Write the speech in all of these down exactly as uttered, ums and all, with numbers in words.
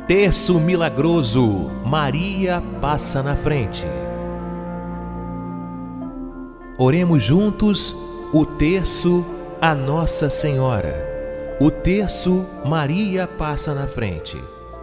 Terço milagroso, Maria passa na frente. Oremos juntos o terço a Nossa Senhora. O terço Maria passa na frente.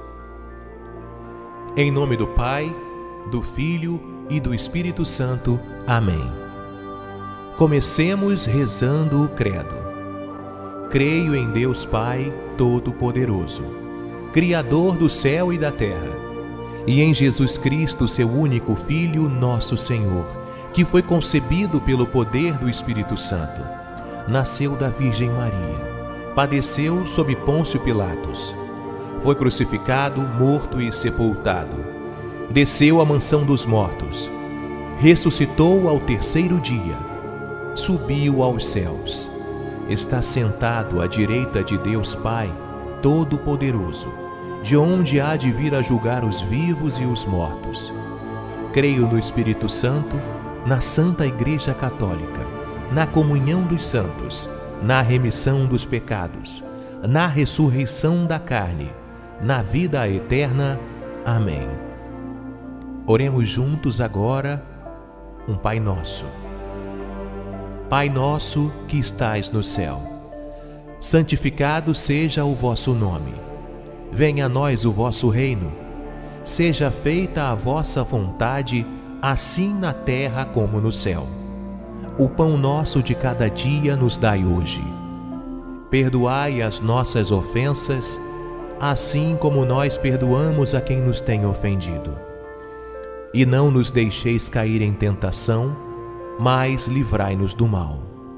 Em nome do Pai, do Filho e do Espírito Santo. Amém. Comecemos rezando o credo. Creio em Deus Pai Todo-Poderoso, Criador do céu e da terra, e em Jesus Cristo, seu único Filho, nosso Senhor, que foi concebido pelo poder do Espírito Santo. Nasceu da Virgem Maria, padeceu sob Pôncio Pilatos, foi crucificado, morto e sepultado, desceu à mansão dos mortos, ressuscitou ao terceiro dia, subiu aos céus, está sentado à direita de Deus Pai Todo-Poderoso, de onde há de vir a julgar os vivos e os mortos. Creio no Espírito Santo, na Santa Igreja Católica, na comunhão dos santos, na remissão dos pecados, na ressurreição da carne, na vida eterna. Amém. Oremos juntos agora um Pai Nosso. Pai nosso que estais no céu, santificado seja o vosso nome. Venha a nós o vosso reino. Seja feita a vossa vontade, assim na terra como no céu. O pão nosso de cada dia nos dai hoje. Perdoai as nossas ofensas, assim como nós perdoamos a quem nos tem ofendido. E não nos deixeis cair em tentação, mas livrai-nos do mal.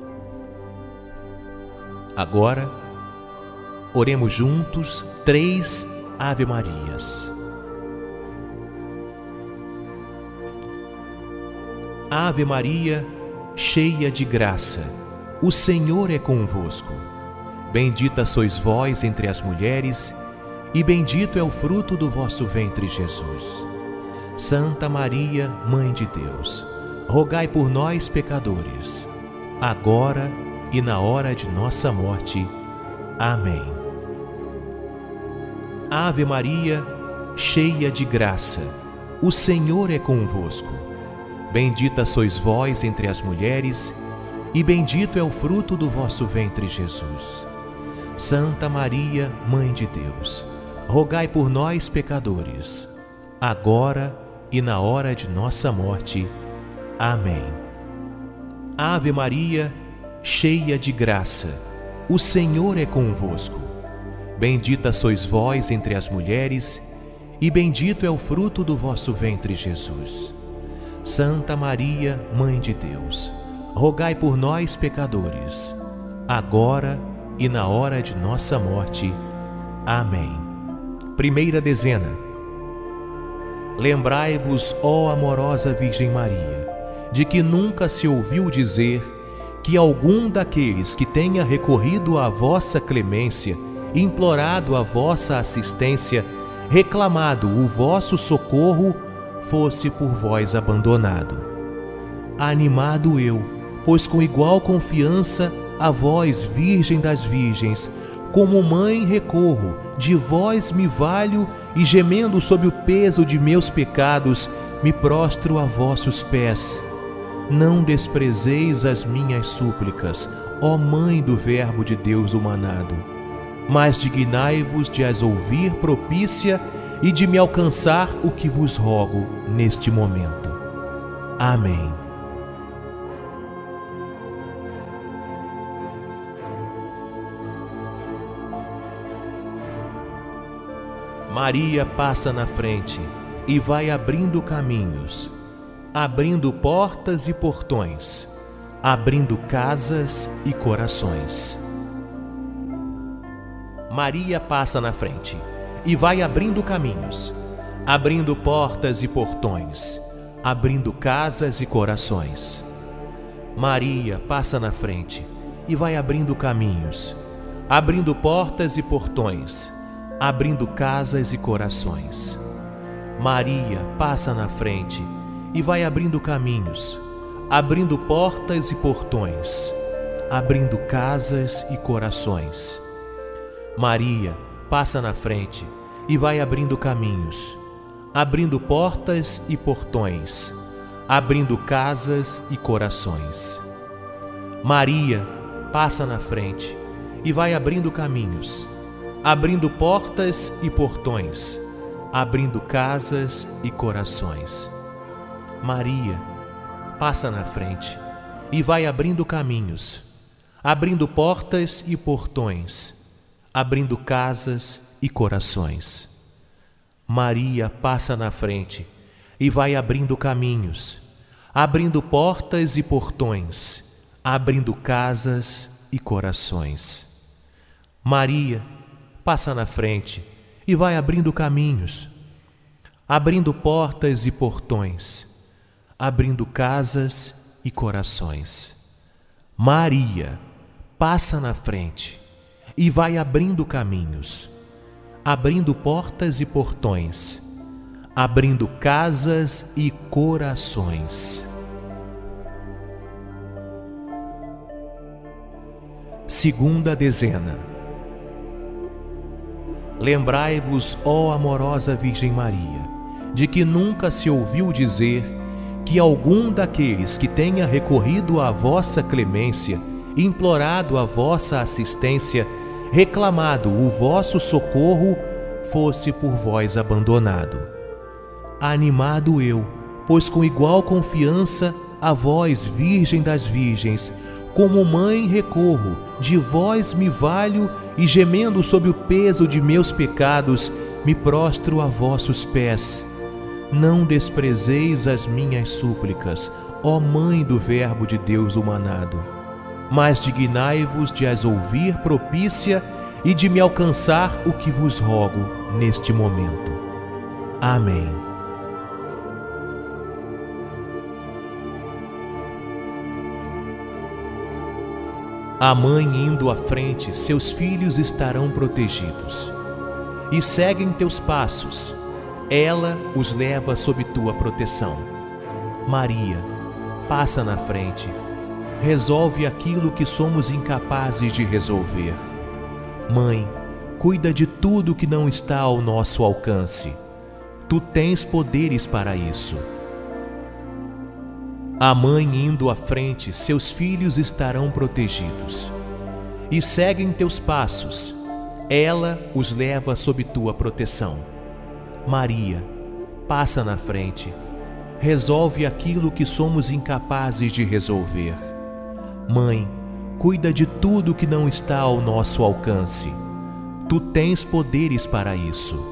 Agora, oremos juntos três Ave Marias. Ave Maria, cheia de graça, o Senhor é convosco. Bendita sois vós entre as mulheres, e bendito é o fruto do vosso ventre, Jesus. Santa Maria, Mãe de Deus, rogai por nós, pecadores, agora e na hora de nossa morte. Amém. Ave Maria, cheia de graça, o Senhor é convosco. Bendita sois vós entre as mulheres, e bendito é o fruto do vosso ventre, Jesus. Santa Maria, Mãe de Deus, rogai por nós, pecadores, agora e na hora de nossa morte. Amém. Ave Maria, cheia de graça, o Senhor é convosco. Bendita sois vós entre as mulheres, e bendito é o fruto do vosso ventre, Jesus. Santa Maria, Mãe de Deus, rogai por nós, pecadores, agora e na hora de nossa morte. Amém. Primeira dezena. Lembrai-vos, ó amorosa Virgem Maria, de que nunca se ouviu dizer que algum daqueles que tenha recorrido à vossa clemência, implorado a vossa assistência, reclamado o vosso socorro, fosse por vós abandonado. Animado eu, pois com igual confiança a vós, Virgem das Virgens, como mãe recorro, de vós me valho, e gemendo sob o peso de meus pecados, me prostro a vossos pés. Não desprezeis as minhas súplicas, ó Mãe do Verbo de Deus humanado, mas dignai-vos de as ouvir propícia e de me alcançar o que vos rogo neste momento. Amém. Maria passa na frente e vai abrindo caminhos, abrindo portas e portões, abrindo casas e corações. Maria passa na frente e vai abrindo caminhos, abrindo portas e portões, abrindo casas e corações. Maria passa na frente e vai abrindo caminhos, abrindo portas e portões, abrindo casas e corações. Maria passa na frente e vai abrindo caminhos, abrindo portas e portões, abrindo casas e corações. Maria passa na frente e vai abrindo caminhos, abrindo portas e portões, abrindo casas e corações. Maria passa na frente e vai abrindo caminhos, abrindo portas e portões, abrindo casas e corações. Maria passa na frente e vai abrindo caminhos, abrindo portas e portões, abrindo casas e corações. Maria passa na frente e vai abrindo caminhos, abrindo portas e portões, abrindo casas e corações. Maria passa na frente e vai abrindo caminhos, abrindo portas e portões, abrindo casas e corações. Maria passa na frente e vai abrindo caminhos, abrindo portas e portões, abrindo casas e corações. Segunda dezena. Lembrai-vos, ó amorosa Virgem Maria, de que nunca se ouviu dizer que algum daqueles que tenha recorrido à vossa clemência, implorado a vossa assistência, reclamado o vosso socorro, fosse por vós abandonado. Animado eu, pois com igual confiança a vós, Virgem das Virgens, como mãe recorro, de vós me valho e, gemendo sob o peso de meus pecados, me prostro a vossos pés. Não desprezeis as minhas súplicas, ó Mãe do Verbo de Deus humanado, mas dignai-vos de as ouvir propícia e de me alcançar o que vos rogo neste momento. Amém. A mãe indo à frente, seus filhos estarão protegidos. E seguem teus passos, ela os leva sob tua proteção. Maria, passa na frente, resolve aquilo que somos incapazes de resolver. Mãe, cuida de tudo que não está ao nosso alcance. Tu tens poderes para isso. A mãe indo à frente, seus filhos estarão protegidos. E seguem teus passos, ela os leva sob tua proteção. Maria, passa na frente, resolve aquilo que somos incapazes de resolver. Mãe, cuida de tudo que não está ao nosso alcance. Tu tens poderes para isso.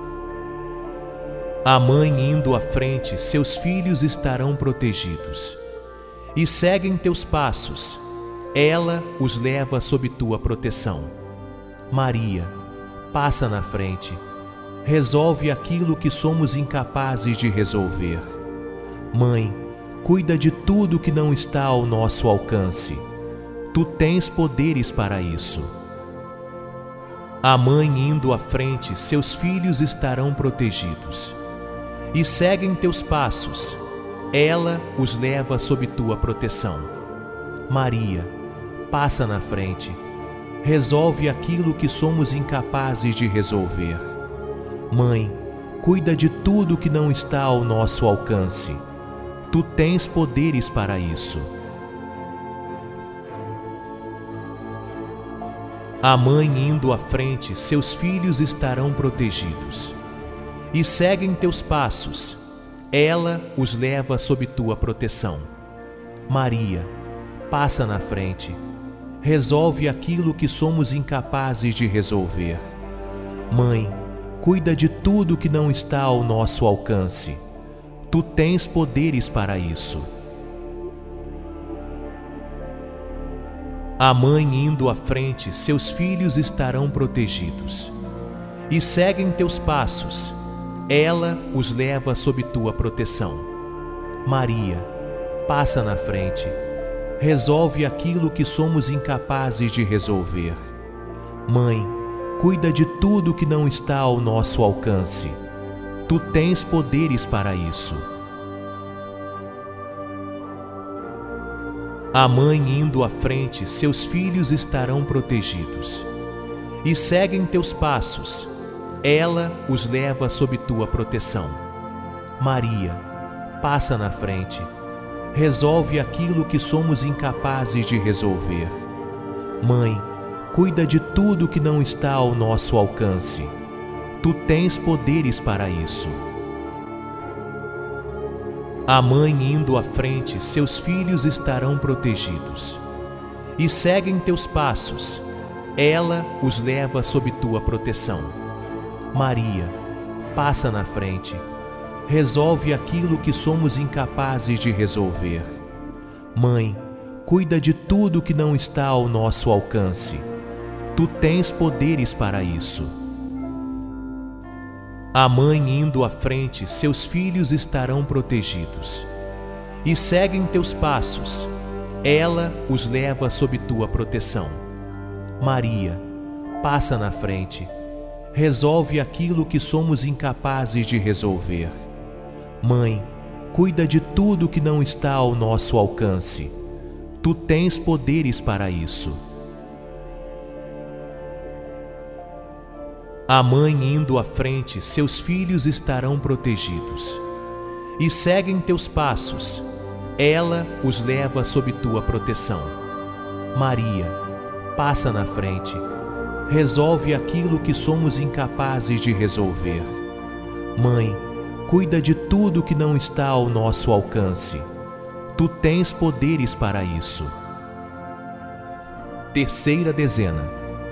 A mãe indo à frente, seus filhos estarão protegidos. E seguem teus passos, ela os leva sob tua proteção. Maria, passa na frente, resolve aquilo que somos incapazes de resolver. Mãe, cuida de tudo que não está ao nosso alcance. Tu tens poderes para isso. A mãe indo à frente, seus filhos estarão protegidos. E seguem teus passos, ela os leva sob tua proteção. Maria, passa na frente, resolve aquilo que somos incapazes de resolver. Mãe, cuida de tudo que não está ao nosso alcance. Tu tens poderes para isso. A mãe indo à frente, seus filhos estarão protegidos. E seguem teus passos, ela os leva sob tua proteção. Maria, passa na frente, resolve aquilo que somos incapazes de resolver. Mãe, cuida de tudo que não está ao nosso alcance. Tu tens poderes para isso. A mãe indo à frente, seus filhos estarão protegidos. E seguem teus passos, ela os leva sob tua proteção. Maria, passa na frente, resolve aquilo que somos incapazes de resolver. Mãe, cuida de tudo que não está ao nosso alcance. Tu tens poderes para isso. A mãe indo à frente, seus filhos estarão protegidos. E seguem teus passos, ela os leva sob tua proteção. Maria, passa na frente, resolve aquilo que somos incapazes de resolver. Mãe, cuida de tudo que não está ao nosso alcance. Tu tens poderes para isso. A mãe indo à frente, seus filhos estarão protegidos. E seguem teus passos, ela os leva sob tua proteção. Maria, passa na frente, resolve aquilo que somos incapazes de resolver. Mãe, cuida de tudo que não está ao nosso alcance. Tu tens poderes para isso. A mãe indo à frente, seus filhos estarão protegidos. E seguem teus passos, ela os leva sob tua proteção. Maria, passa na frente, resolve aquilo que somos incapazes de resolver. Mãe, cuida de tudo que não está ao nosso alcance. Tu tens poderes para isso. A mãe indo à frente, seus filhos estarão protegidos. E seguem teus passos, ela os leva sob tua proteção. Maria, passa na frente, resolve aquilo que somos incapazes de resolver. Mãe, cuida de tudo que não está ao nosso alcance. Tu tens poderes para isso. Terceira dezena.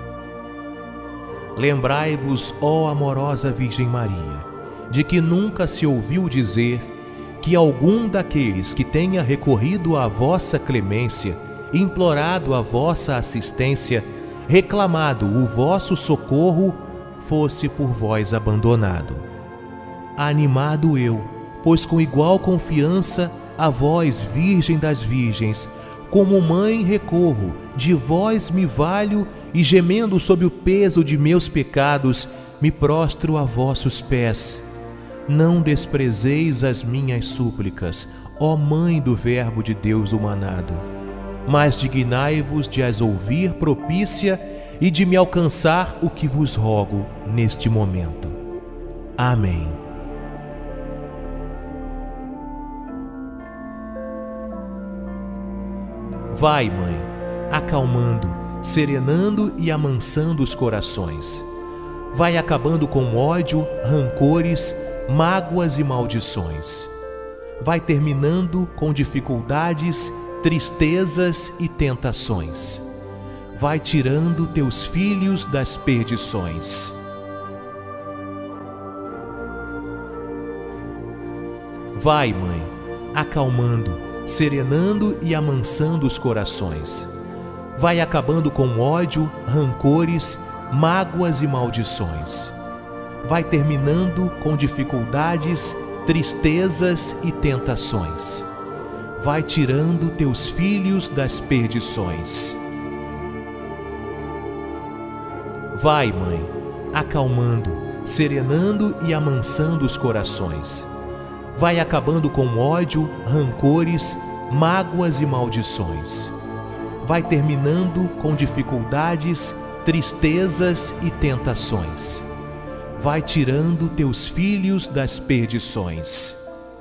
Lembrai-vos, ó amorosa Virgem Maria, de que nunca se ouviu dizer que algum daqueles que tenha recorrido à vossa clemência, implorado a vossa assistência, reclamado o vosso socorro, fosse por vós abandonado. Animado eu, pois com igual confiança a vós, Virgem das Virgens, como mãe recorro, de vós me valho e gemendo sob o peso de meus pecados, me prostro a vossos pés. Não desprezeis as minhas súplicas, ó Mãe do Verbo de Deus humanado, mas dignai-vos de as ouvir propícia e de me alcançar o que vos rogo neste momento. Amém. Vai, Mãe, acalmando, serenando e amansando os corações. Vai acabando com ódio, rancores, mágoas e maldições. Vai terminando com dificuldades, tristezas e tentações. Vai tirando teus filhos das perdições. Vai, Mãe, acalmando, serenando e amansando os corações. Vai acabando com ódio, rancores, mágoas e maldições. Vai terminando com dificuldades, tristezas e tentações. Vai tirando teus filhos das perdições. Vai, Mãe, acalmando, serenando e amansando os corações. Vai acabando com ódio, rancores, mágoas e maldições. Vai terminando com dificuldades, tristezas e tentações. Vai tirando teus filhos das perdições.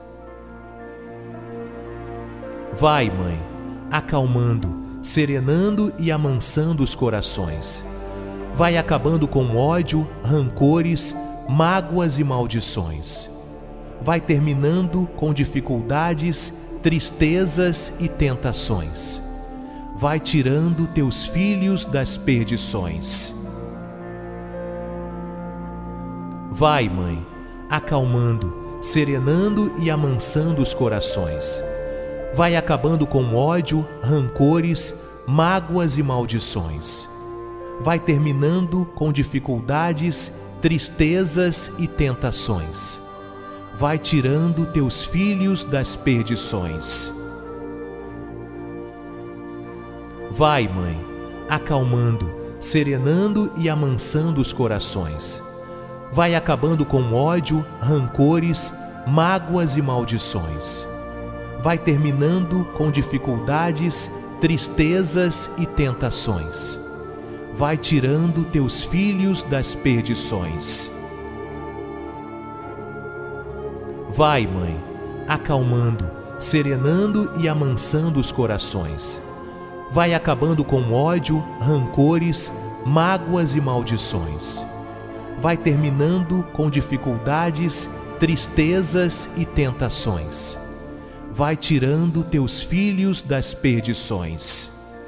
Vai, Mãe, acalmando, serenando e amansando os corações. Vai acabando com ódio, rancores, mágoas e maldições. Vai terminando com dificuldades, tristezas e tentações. Vai tirando teus filhos das perdições. Vai, Mãe, acalmando, serenando e amansando os corações. Vai acabando com ódio, rancores, mágoas e maldições. Vai terminando com dificuldades, tristezas e tentações. Vai tirando teus filhos das perdições. Vai, Mãe, acalmando, serenando e amansando os corações. Vai acabando com ódio, rancores, mágoas e maldições. Vai terminando com dificuldades, tristezas e tentações. Vai tirando teus filhos das perdições. Vai, Mãe, acalmando, serenando e amansando os corações. Vai acabando com ódio, rancores, mágoas e maldições. Vai terminando com dificuldades, tristezas e tentações. Vai tirando teus filhos das perdições.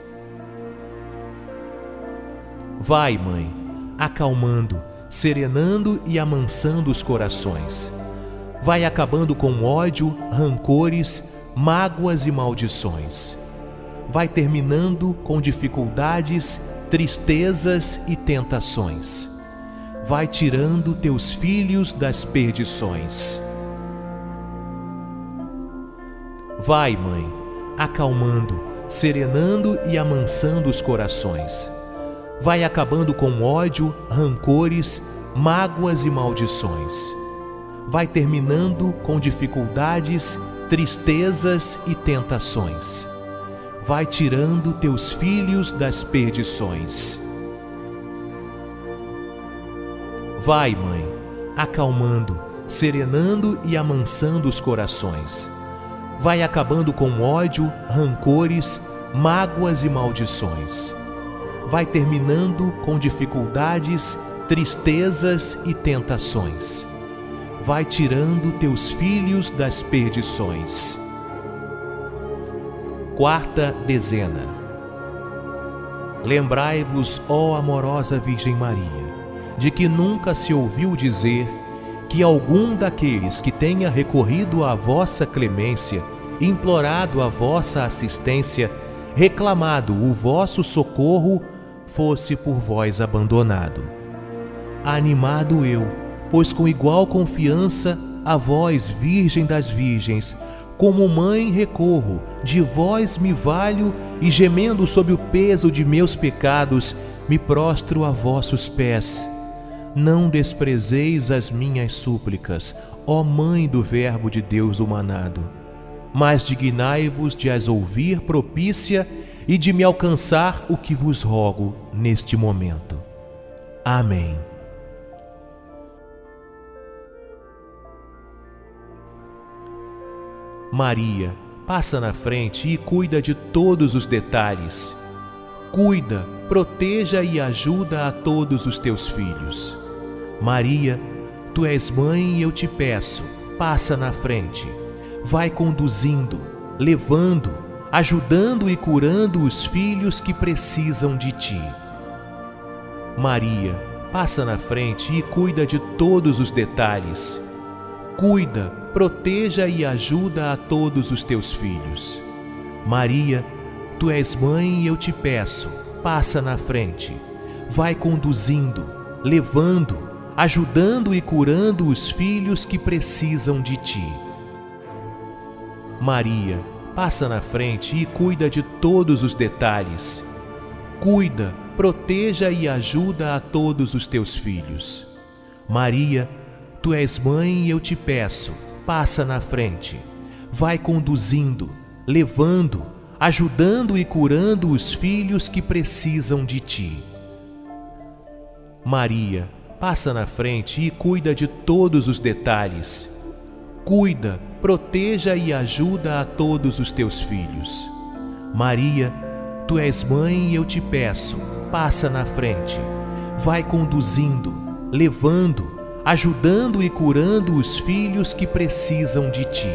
Vai, Mãe, acalmando, serenando e amansando os corações. Vai acabando com ódio, rancores, mágoas e maldições. Vai terminando com dificuldades, tristezas e tentações. Vai tirando teus filhos das perdições. Vai, Mãe, acalmando, serenando e amansando os corações. Vai acabando com ódio, rancores, mágoas e maldições. Vai terminando com dificuldades, tristezas e tentações. Vai tirando teus filhos das perdições. Vai, Mãe, acalmando, serenando e amansando os corações. Vai acabando com ódio, rancores, mágoas e maldições. Vai terminando com dificuldades, tristezas e tentações. Vai tirando teus filhos das perdições. Quarta dezena. Lembrai-vos, ó amorosa Virgem Maria, de que nunca se ouviu dizer que algum daqueles que tenha recorrido à vossa clemência, implorado a vossa assistência, reclamado o vosso socorro, fosse por vós abandonado. Animado eu, pois com igual confiança a vós, Virgem das Virgens, como mãe recorro, de vós me valho e, gemendo sob o peso de meus pecados, me prostro a vossos pés. Não desprezeis as minhas súplicas, ó Mãe do Verbo de Deus humanado, mas dignai-vos de as ouvir propícia e de me alcançar o que vos rogo neste momento. Amém. Maria, passa na frente e cuida de todos os detalhes. Cuida, proteja e ajuda a todos os teus filhos. Maria, tu és mãe e eu te peço, passa na frente. Vai conduzindo, levando, ajudando e curando os filhos que precisam de ti. Maria, passa na frente e cuida de todos os detalhes. Cuida, proteja e ajuda a todos os teus filhos. Maria, tu és mãe e eu te peço, passa na frente. Vai conduzindo, levando, ajudando e curando os filhos que precisam de ti. Maria, passa na frente e cuida de todos os detalhes. Cuida, proteja e ajuda a todos os teus filhos. Maria, tu és mãe e eu te peço, passa na frente. Vai conduzindo, levando, ajudando e curando os filhos que precisam de ti. Maria, passa na frente e cuida de todos os detalhes. Cuida, proteja e ajuda a todos os teus filhos. Maria, tu és mãe e eu te peço, passa na frente. Vai conduzindo, levando, ajudando e curando os filhos que precisam de ti.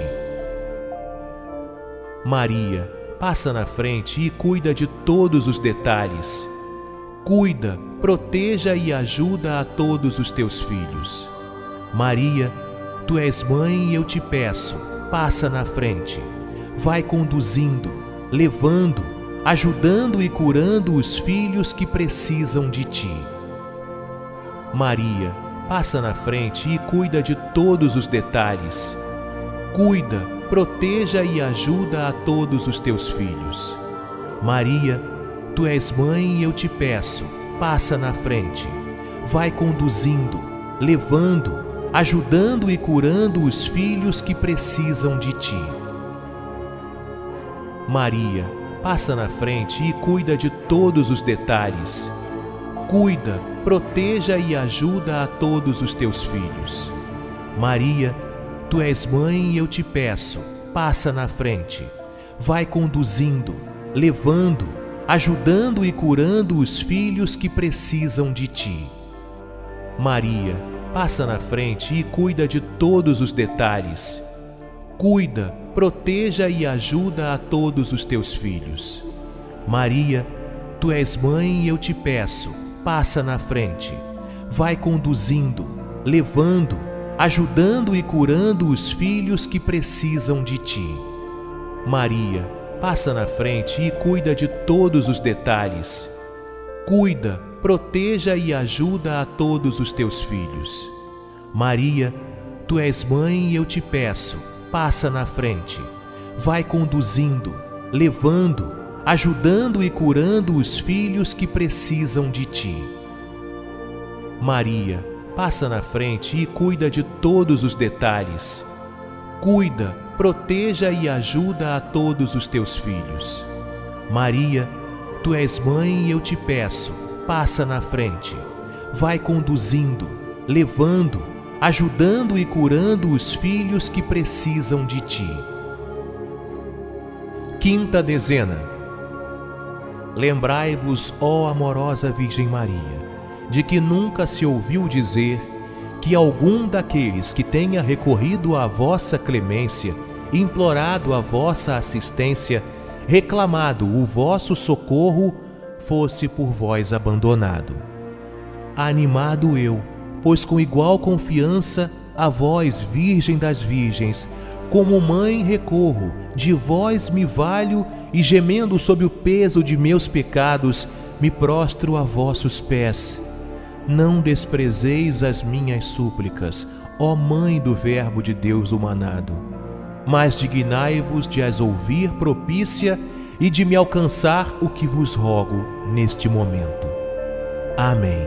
Maria, passa na frente e cuida de todos os detalhes. Cuida, proteja e ajuda a todos os teus filhos. Maria, tu és mãe e eu te peço, passa na frente. Vai conduzindo, levando, ajudando e curando os filhos que precisam de ti. Maria, passa na frente e cuida de todos os detalhes. Cuida, proteja e ajuda a todos os teus filhos. Maria, tu és mãe e eu te peço, passa na frente. Vai conduzindo, levando, ajudando e curando os filhos que precisam de ti. Maria, passa na frente e cuida de todos os detalhes. Cuida, proteja e ajuda a todos os teus filhos. Maria, Tu és mãe e eu te peço, passa na frente. Vai conduzindo, levando, ajudando e curando os filhos que precisam de ti. Maria, passa na frente e cuida de todos os detalhes. Cuida, proteja e ajuda a todos os teus filhos. Maria, tu és mãe e eu te peço, passa na frente. Vai conduzindo, levando, ajudando e curando os filhos que precisam de ti. Maria, passa na frente e cuida de todos os detalhes. Cuida, proteja e ajuda a todos os teus filhos. Maria, tu és mãe e eu te peço, passa na frente. Vai conduzindo, levando, ajudando e curando os filhos que precisam de ti. Maria, passa na frente e cuida de todos os detalhes. Cuida, proteja e ajuda a todos os teus filhos. Maria, tu és mãe e eu te peço, passa na frente. Vai conduzindo, levando, ajudando e curando os filhos que precisam de ti. Quinta dezena. Lembrai-vos, ó amorosa Virgem Maria, de que nunca se ouviu dizer que algum daqueles que tenha recorrido à vossa clemência, implorado a vossa assistência, reclamado o vosso socorro, fosse por vós abandonado. Animado eu, pois com igual confiança a vós, Virgem das Virgens, como mãe recorro, de vós me valho e, gemendo sob o peso de meus pecados, me prostro a vossos pés. Não desprezeis as minhas súplicas, ó Mãe do Verbo de Deus humanado, mas dignai-vos de as ouvir propícia e de me alcançar o que vos rogo neste momento. Amém.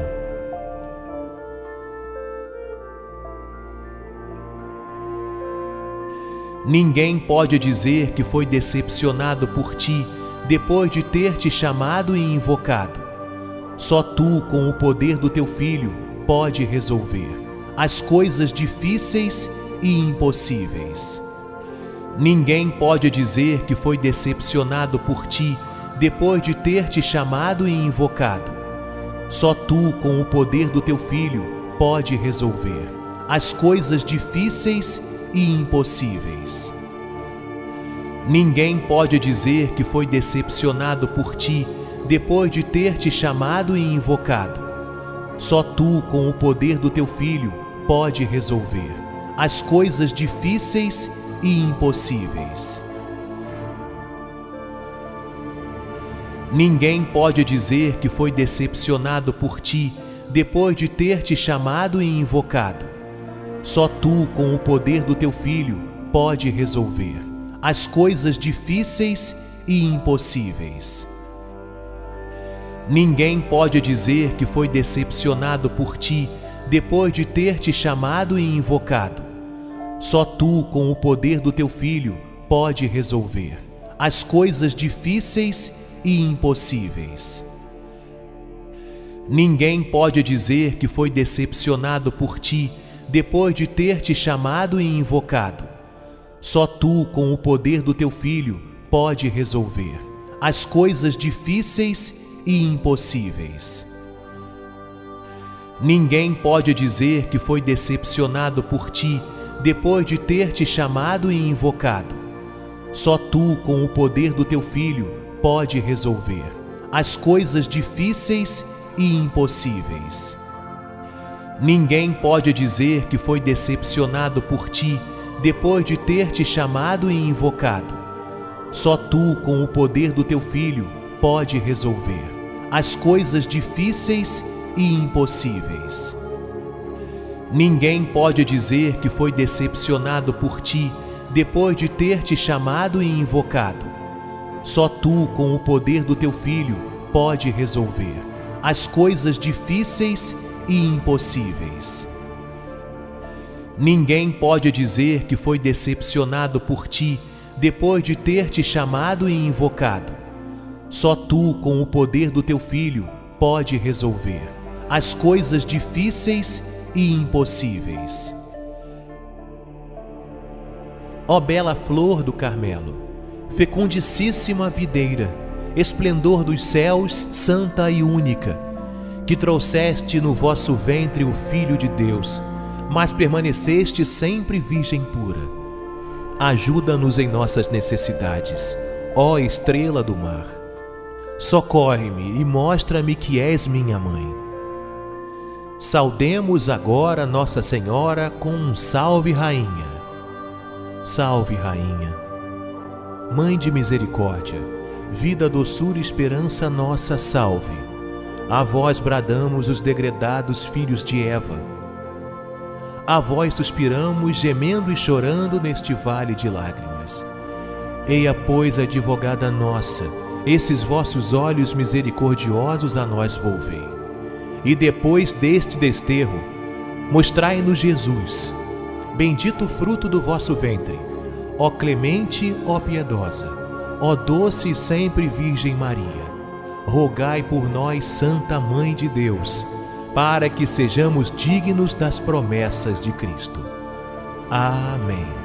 Ninguém pode dizer que foi decepcionado por ti depois de ter te chamado e invocado. Só tu, com o poder do teu Filho, pode resolver as coisas difíceis e impossíveis. Ninguém pode dizer que foi decepcionado por ti depois de ter te chamado e invocado. Só tu, com o poder do teu Filho, pode resolver as coisas difíceis e impossíveis. Ninguém pode dizer que foi decepcionado por ti depois de ter te chamado e invocado. Só tu, com o poder do teu Filho, pode resolver as coisas difíceis e impossíveis. Ninguém pode dizer que foi decepcionado por ti depois de ter te chamado e invocado. Só tu, com o poder do teu Filho, pode resolver as coisas difíceis e impossíveis. Ninguém pode dizer que foi decepcionado por ti depois de ter te chamado e invocado. Só tu, com o poder do teu Filho, pode resolver as coisas difíceis e impossíveis. Ninguém pode dizer que foi decepcionado por ti depois de ter te chamado e invocado. Só tu, com o poder do teu Filho, pode resolver as coisas difíceis e impossíveis. Ninguém pode dizer que foi decepcionado por ti depois de ter te chamado e invocado. Só tu, com o poder do teu Filho, pode resolver as coisas difíceis e impossíveis. Ninguém pode dizer que foi decepcionado por ti depois de ter te chamado e invocado. Só tu, com o poder do teu Filho, pode resolver as coisas difíceis e impossíveis. Ninguém pode dizer que foi decepcionado por ti depois de ter te chamado e invocado. Só tu, com o poder do teu Filho, pode resolver as coisas difíceis e impossíveis. Ninguém pode dizer que foi decepcionado por ti depois de ter te chamado e invocado. Só tu, com o poder do teu Filho, pode resolver as coisas difíceis e impossíveis. Ó bela flor do Carmelo, fecundicíssima videira, esplendor dos céus, santa e única, que trouxeste no vosso ventre o Filho de Deus, mas permaneceste sempre virgem pura. Ajuda-nos em nossas necessidades, ó estrela do mar. Socorre-me e mostra-me que és minha mãe. Saudemos agora Nossa Senhora com um Salve Rainha. Salve Rainha, Mãe de misericórdia, vida, doçura e esperança nossa, salve. A vós bradamos os degredados filhos de Eva. A vós suspiramos, gemendo e chorando neste vale de lágrimas. Eia, pois, advogada nossa, esses vossos olhos misericordiosos a nós volvei. E depois deste desterro, mostrai-nos Jesus, bendito fruto do vosso ventre, ó clemente, ó piedosa, ó doce e sempre Virgem Maria. Rogai por nós, Santa Mãe de Deus, para que sejamos dignos das promessas de Cristo. Amém.